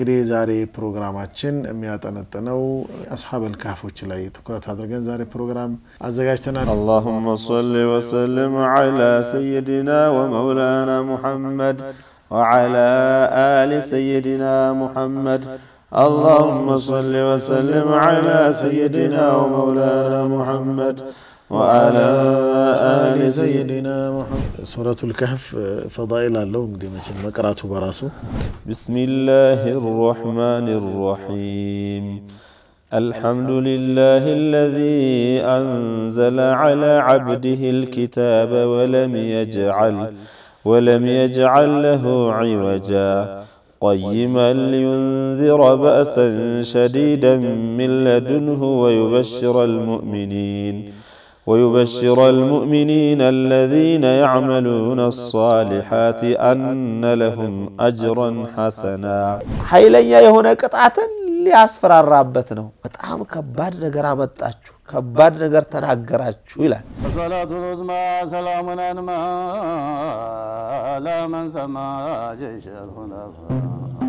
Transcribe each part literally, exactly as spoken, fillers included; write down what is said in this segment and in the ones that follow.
እንግዲህ ዛሬ ፕሮግራማችን የሚያጠነጥነው አስሐበል ካህፎች ላይ ትኩረት አድርገን ዛሬ ፕሮግራም አዘጋጅተናል اللهم صل وسلم على سيدنا ومولانا محمد وعلى آل سيدنا محمد اللهم صل وسلم على سيدنا ومولانا محمد وعلى آل سيدنا محمد سورة الكهف فضائل اللهم دي مثل مقراته براسه بسم الله الرحمن الرحيم الحمد لله الذي أنزل على عبده الكتاب ولم يجعل ولم يجعل له عوجا قيما لينذر بأسا شديدا من لدنه ويبشر المؤمنين ويبشر المؤمنين الذين يعملون الصالحات أن لهم أجرا حسنا حيليا يهونا قطعة لياسفر الرابط ነው በጣም ከባድ ነገር አመጣችሁ ከባድ ነገር ተናገራችሁ ይላል صلاة العظمى سلامنا ما لا من سما جيش الخلفاء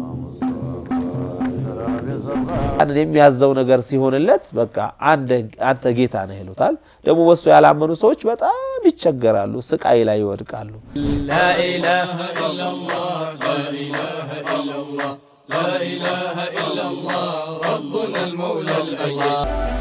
አንድ የሚያዘው ነገር ሲሆንለት በቃ አንድ አንተ ጌታ ነህ ይሉታል ደግሞ ወሱ ያላመኑ ሰዎች በጣም ይቸገራሉ ስቃይ ላይ ይወድቃሉ لا إله إلا الله لا إله إلا الله لا إله إلا الله ربنا المولى الأعلى